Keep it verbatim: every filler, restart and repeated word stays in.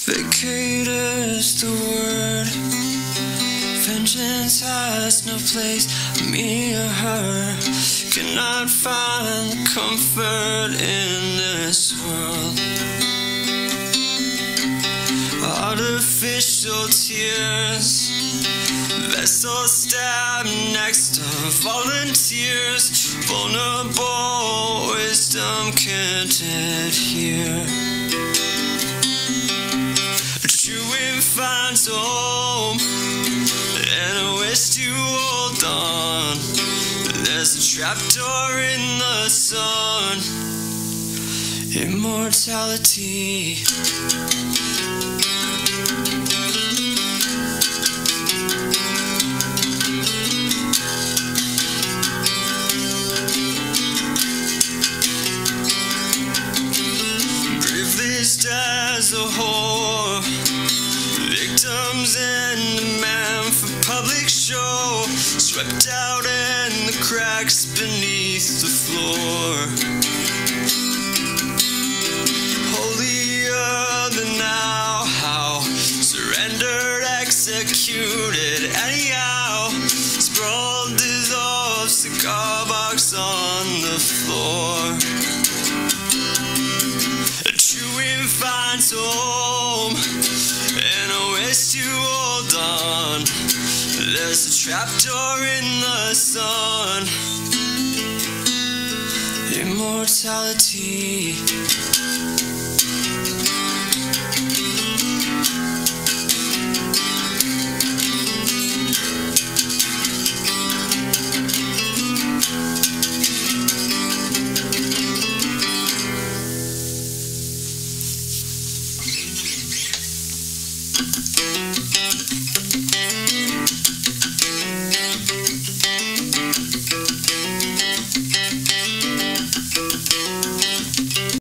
Vacate is the word. Vengeance has no place. Me or her cannot find comfort in this world. Artificial tears, vessels stabbed next to volunteers. Vulnerable wisdom can't adhere. Chewing finds home, and I wish to hold on. There's a trapdoor in the sun. Immortality. Privileged as a whore, victims and a man for public show, swept out in the cracks beneath the floor. Holier than now, how surrendered, executed anyhow. Sprawled, dissolved, cigar box on the floor. Chewing finds home, and I wish to hold on. There's a trapdoor in the sun. Immortality.